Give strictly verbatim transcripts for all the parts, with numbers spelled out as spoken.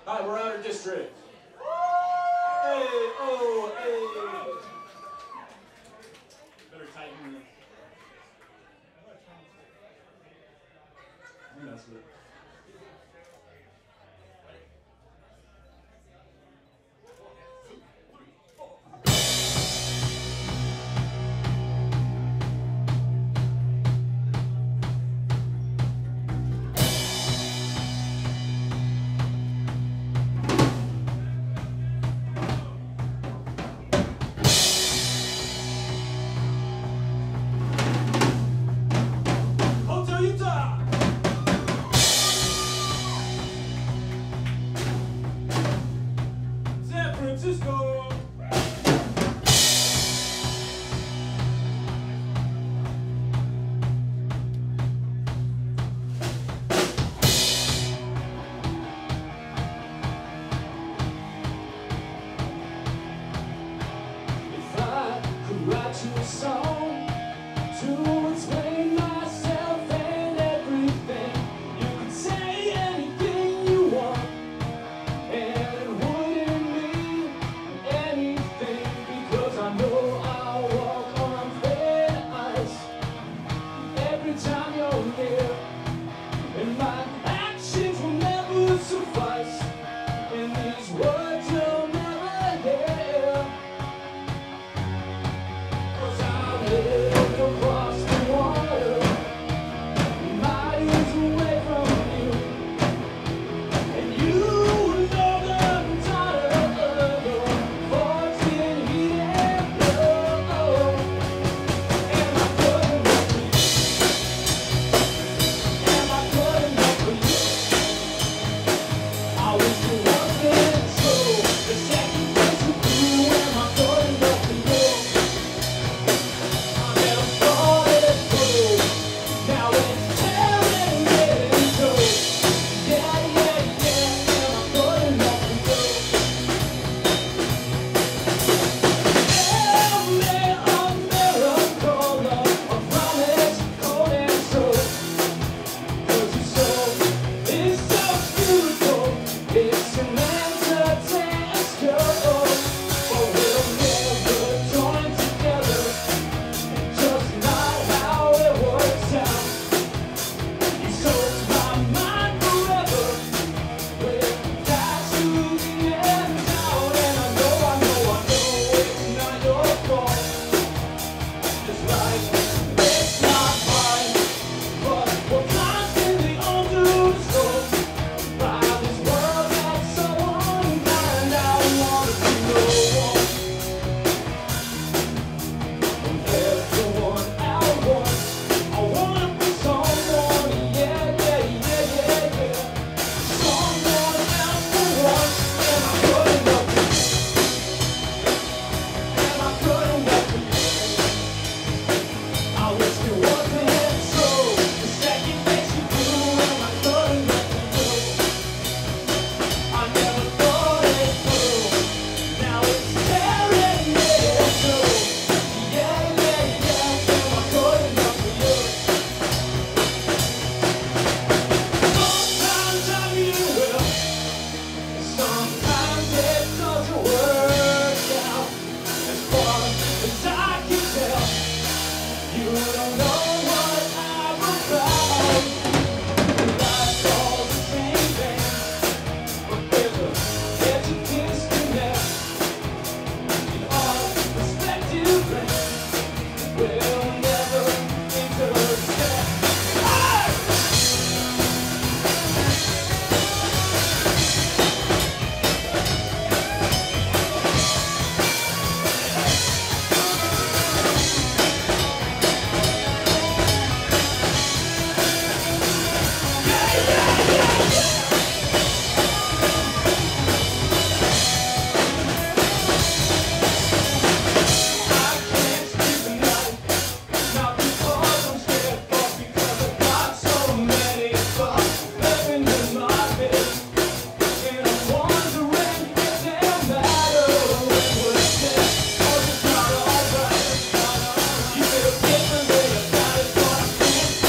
Hi, we're Outer District. Hey, oh, hey. Better tighten the... I think that's it.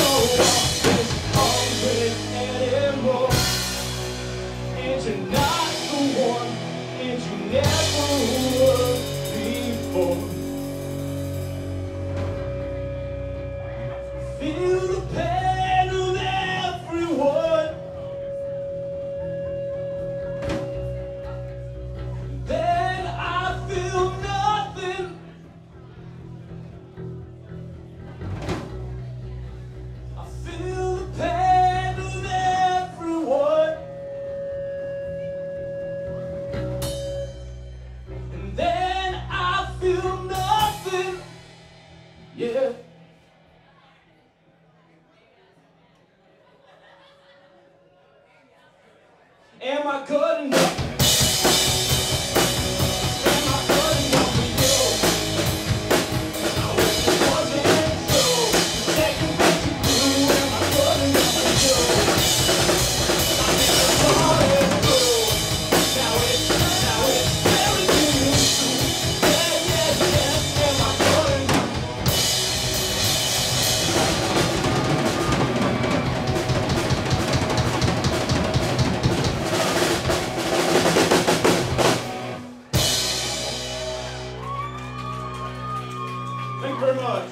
Tonight one, and you never were before. Feel the pain of everyone. Then I feel nothing. I feel the pain of everyone. And then I feel nothing. Yeah. Am I good enough? Am I good enough for you? I wish it wasn't so. Second best you through. Am I good enough for you? I never thought it through. Now it's, now it's everything you do. Yeah, yeah, yeah. Am I good enough? Thank you very much.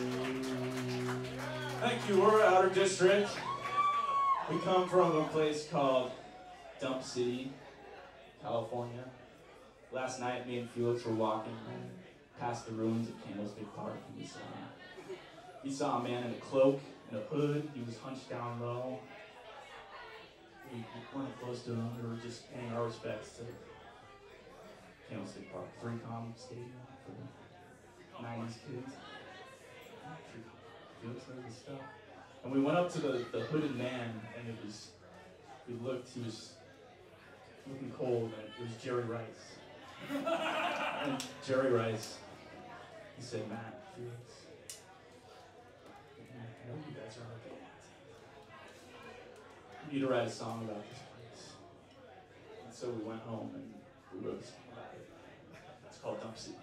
Thank you. We're Outer District. We come from a place called Dump City, California. Last night, me and Felix were walking past the ruins of Candlestick Park, and we saw, we saw a man in a cloak and a hood. He was hunched down low. We went close to him. We were just paying our respects to Candlestick Park, three com stadium for the nineties kids. Felix knows his stuff. And we went up to the, the hooded man, and it was, we looked, he was looking cold, and it was Jerry Rice. And Jerry Rice, he said, Matt, Felix, I know you guys are okay. You need to write a song about this place. And so we went home and we wrote a song about it. It's called Dump City.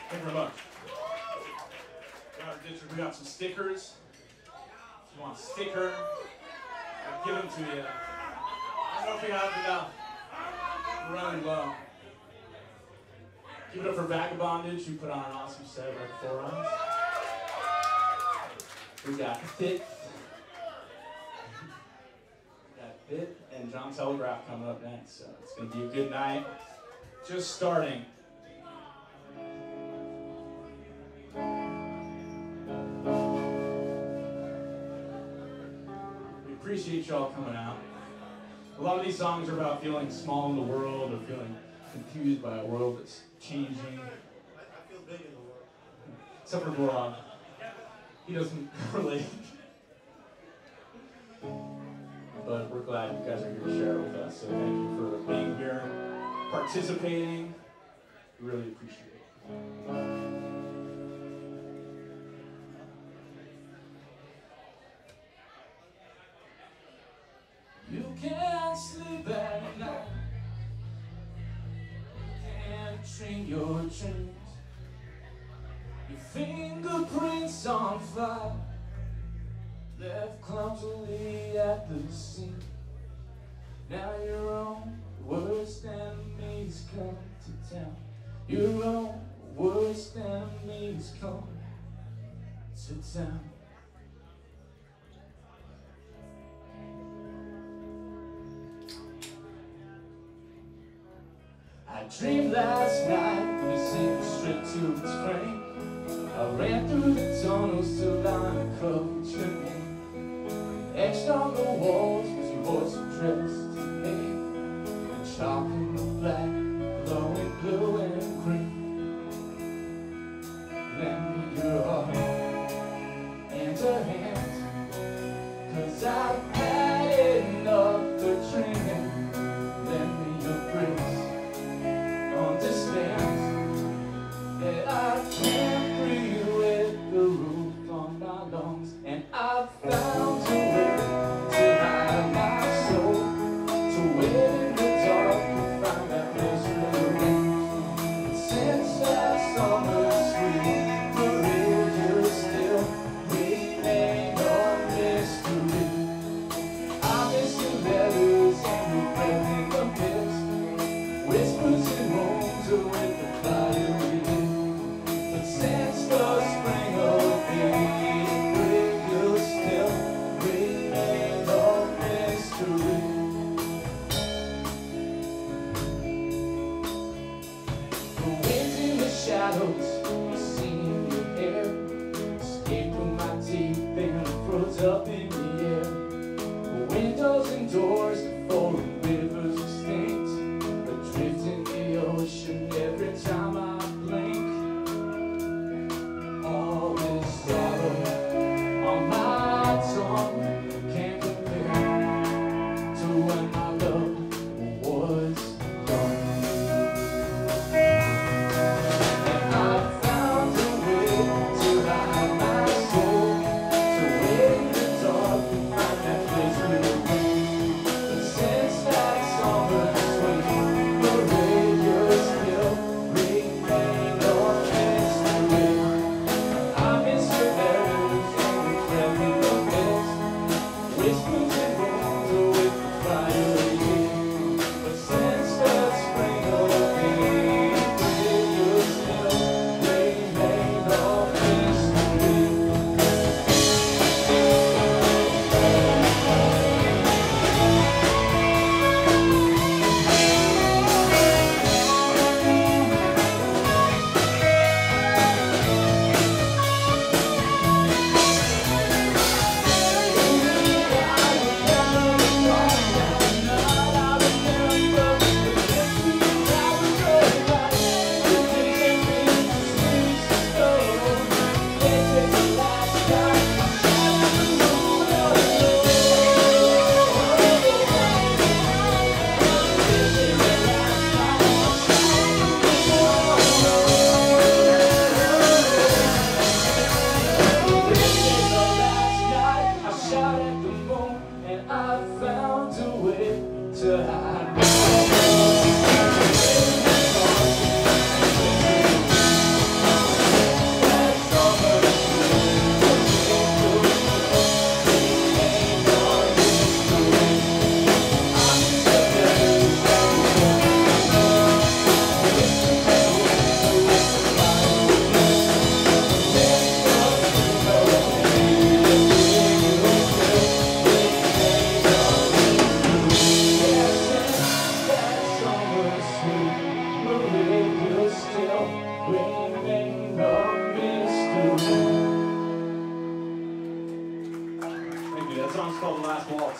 Thank you very much. Got our district, we got some stickers. If you want a sticker, I'll give them to you. I don't know if we have enough. We're running low. Give it up for Vagabondage, who put on an awesome set right before us. We got THïTH. We got THïTH and John Telegraph coming up next, so it's going to be a good night. Just starting. We appreciate y'all coming out. A lot of these songs are about feeling small in the world or feeling confused by a world that's changing. I feel big in the world. Except for Boron. He doesn't relate. But we're glad you guys are here to share it with us. So thank you for being here, participating. We really appreciate it. You can't sleep at night. You can't train your dreams. Your fingerprints on fire, left clumsily at the scene. Now your own worst enemies come to town. Your own worst enemies come to town. I dreamed last night we sank straight to its frame. I ran through the tunnels till I uncovered your name. Etched on the walls was your voice addressed to me. And chalk in the black, glowing blue and green. Lend me your heart and your hands, 'cause I've had enough of dreaming. Lend me your grace. Understands that I can't breathe with the roof on my lungs, and I've found a way to hide my soul, to wait in the dark and find that place where the rain. Since last summer's sweet, but will you still remain a mystery? I miss your letters and your breath in the mist, whispers in rooms with the fire within. But since the spring of the will you still remain a mystery? The winds in the shadows, the scene in your hair, escaped with my teeth and froze up in the air. The windows and doors, the foreign rivers extinct, adrift in the ocean every time I blink. All this sorrow on my tongue can't compare to when my love was gone. And I love me still. Thank you. That song's called Last Waltz.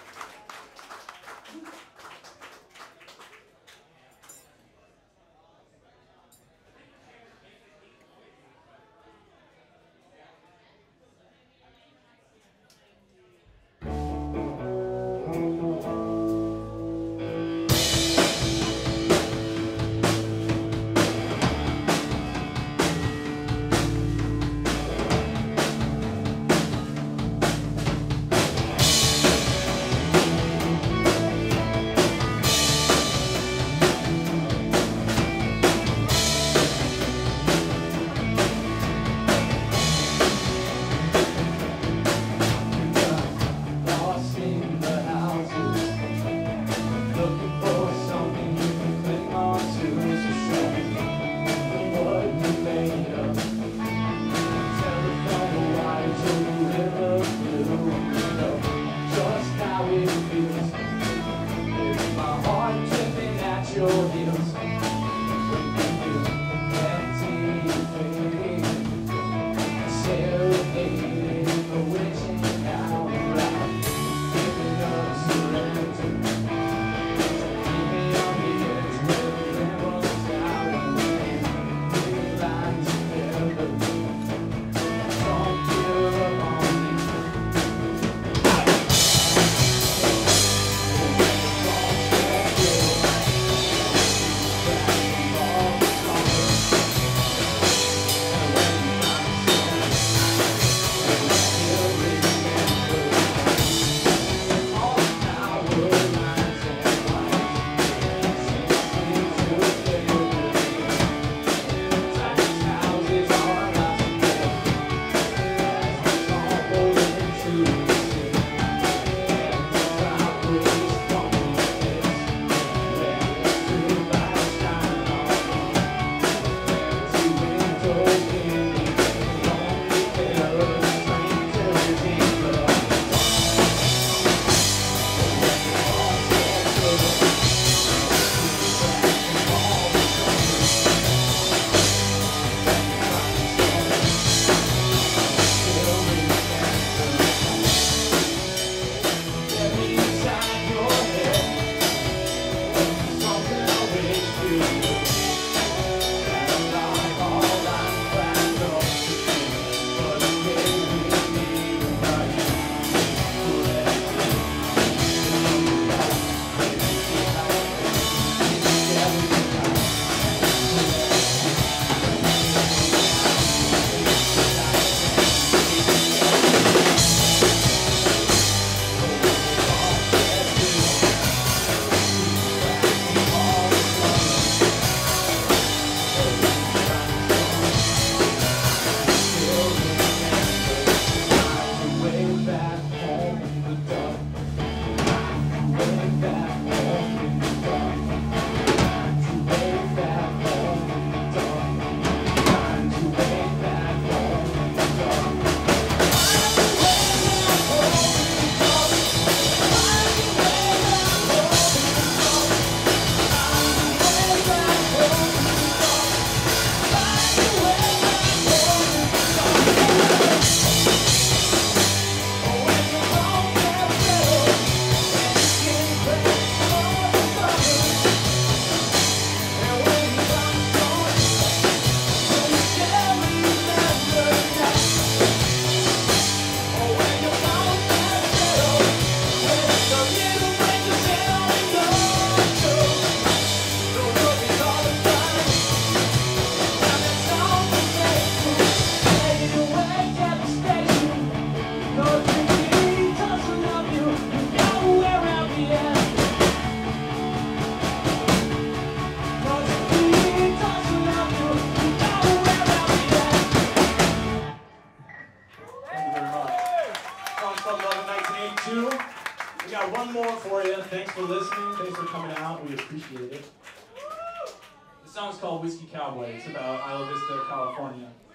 Thanks for listening. Thanks for coming out. We appreciate it. The song's called Whiskey Cowboy. It's about Isla Vista, California.